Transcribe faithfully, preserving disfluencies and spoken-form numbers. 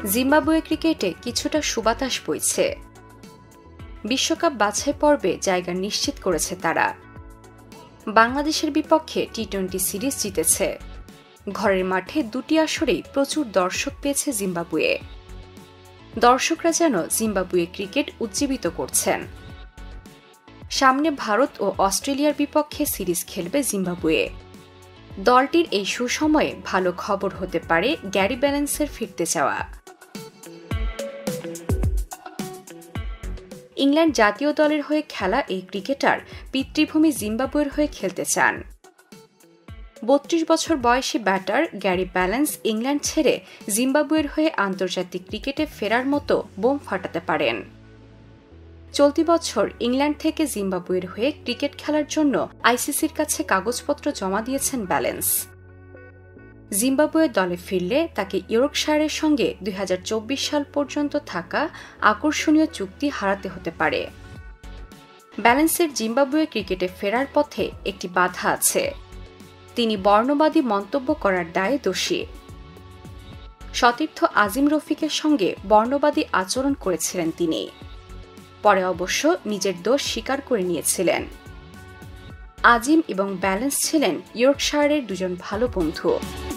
Zimbabwe ক্রিকেটে কিছুটা সুবাতাস বইছে। বিশ্বকাপ বাছাই পর্বে জায়গা নিশ্চিত করেছে তারা। বাংলাদেশের বিপক্ষে টি টোয়েন্টি সিরিজ জিতেছে। ঘরের মাঠে দুটি আসরেই প্রচুর দর্শক পেয়েছে জিম্বাবুয়ে। দর্শকরা যেন জিম্বাবুয়ে ক্রিকেট উজ্জীবিত করছেন। সামনে ভারত ও অস্ট্রেলিয়ার বিপক্ষে সিরিজ খেলবে জিম্বাবুয়ে। দলটির এই সুসময়ে ভালো খবর হতে পারে গ্যারি ব্যালেন্সের ফিরতে চাওয়া। ইংল্যান্ড জাতীয় দলের হয়ে খেলা এই ক্রিকেটার পিতৃভূমি জিম্বাবুয়ের হয়ে খেলতে চান। বত্রিশ বছর বয়সী ব্যাটার গ্যারি ব্যালেন্স ইংল্যান্ড ছেড়ে জিম্বাবুয়ের হয়ে আন্তর্জাতিক ক্রিকেটে ফেরার মতো বোম ফাটাতে পারেন। চলতি বছর ইংল্যান্ড থেকে জিম্বাবুয়ের হয়ে ক্রিকেট খেলার জন্য আইসিসির কাছে কাগজপত্র জমা দিয়েছেন ব্যালেন্স। জিম্বাবুয়ে দলে ফিরলে তাকে ইয়র্কশায়ারের সঙ্গে দুই হাজার চব্বিশ সাল পর্যন্ত থাকা আকর্ষণীয় চুক্তি হারাতে হতে পারে। ব্যালেন্সের জিম্বাবুয়ে ক্রিকেটে ফেরার পথে একটি বাধা আছে। তিনি বর্ণবাদী মন্তব্য করার দায়ে দোষী। সতীর্থ আজিম রফিকের সঙ্গে বর্ণবাদী আচরণ করেছিলেন তিনি। পরে অবশ্য নিজের দোষ স্বীকার করে নিয়েছিলেন। আজিম এবং ব্যালেন্স ছিলেন ইয়র্কশায়ারের দুজন ভালো বন্ধু।